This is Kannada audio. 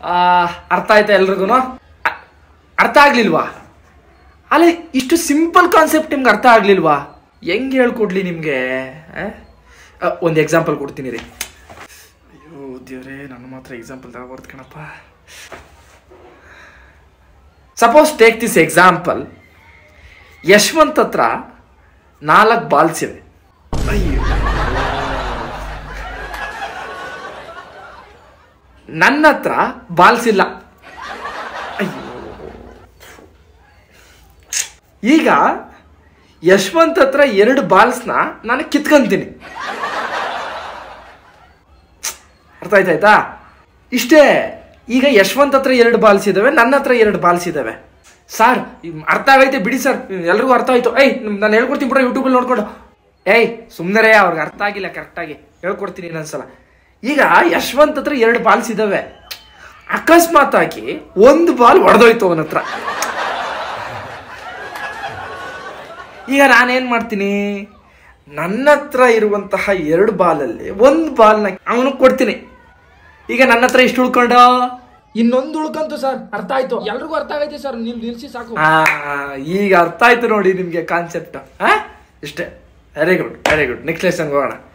ಅರ್ಥ ಆಯ್ತಾ ಎಲ್ರಿಗೂ? ಅರ್ಥ ಆಗ್ಲಿಲ್ವಾ? ಅಲ್ಲ, ಇಷ್ಟು ಸಿಂಪಲ್ ಕಾನ್ಸೆಪ್ಟ್ ನಿಮ್ಗೆ ಅರ್ಥ ಆಗ್ಲಿಲ್ವಾ? ಹೆಂಗೆ ಹೇಳ್ಕೊಡ್ಲಿ ನಿಮಗೆ? ಒಂದು ಎಕ್ಸಾಂಪಲ್ ಕೊಡ್ತೀನಿ ರೀ. ಅಯ್ಯೋ ದೇವ್ರೇ, ನನ್ನ ಮಾತ್ರ ಎಕ್ಸಾಂಪಲ್ ತಗೋಬಾರ್ದು ಕಣಪ್ಪ. Suppose take this example. Yashwant ಹತ್ರ 4 ಬಾಲ್ಸ್ ಇವೆ. ಅಯ್ಯೋ, ನನ್ನ ಹತ್ರ ಬಾಲ್ಸ್ ಇಲ್ಲ. ಅಯ್ಯೋ, ಈಗ ಯಶವಂತ್ ಹತ್ರ 2 ಬಾಲ್ಸ್ನ ನಾನು ಕಿತ್ಕೊಂತೀನಿ. ಅರ್ಥ ಆಯ್ತಾಯ್ತಾ? ಇಷ್ಟೇ. ಈಗ ಯಶವಂತ್ ಹತ್ರ 2 ಬಾಲ್ಸ್ ಇದಾವೆ, ನನ್ನ ಹತ್ರ 2 ಬಾಲ್ಸ್ ಇದಾವೆ. ಸರ್ ಅರ್ಥ ಆಗೈತೆ ಬಿಡಿ ಸರ್, ಎಲ್ರಿಗೂ ಅರ್ಥ ಆಯ್ತು. ನಾನು ಹೇಳ್ಕೊಡ್ತೀನಿ ಬಿಡ, ಯೂಟ್ಯೂಬಲ್ಲಿ ನೋಡ್ಕೊಂಡು. ಸುಮ್ಮನೆ ಅವ್ರಿಗೆ ಅರ್ಥ ಆಗಿಲ್ಲ, ಕರೆಕ್ಟಾಗಿ ಹೇಳ್ಕೊಡ್ತೀನಿ ಇನ್ನೊಂದ್ಸಲ. ಈಗ ಯಶವಂತ್ ಹತ್ರ 2 ಬಾಲ್ಸ್ ಇದಾವೆ. ಅಕಸ್ಮಾತ್ ಆಗಿ 1 ಬಾಲ್ ಹೊಡೆದೋಯ್ತು ಅವನ ಹತ್ರ. ಈಗ ನಾನೇನ್ ಮಾಡ್ತೀನಿ? ನನ್ನ ಹತ್ರ ಇರುವಂತಹ 2 ಬಾಲಲ್ಲಿ 1 ಬಾಲ್ನ ಅವನಿಗೆ ಕೊಡ್ತೀನಿ. ಈಗ ನನ್ನ ಹತ್ರ ಎಷ್ಟು ಉಳ್ಕೊಂಡ? ಇನ್ನೊಂದು ಉಳ್ಕಂತು ಸರ್. ಅರ್ಥ ಆಯ್ತು? ಎಲ್ರಿಗೂ ಅರ್ಥ ಆಗೈತೆ ಸರ್, ನೀವು ನಿಲ್ಸಿ ಸಾಕು. ಈಗ ಅರ್ಥ ಆಯ್ತು ನೋಡಿ ನಿಮ್ಗೆ ಕಾನ್ಸೆಪ್ಟ್. ಇಷ್ಟೇ. Very good, very good. Next lesson ಹೋಗೋಣ.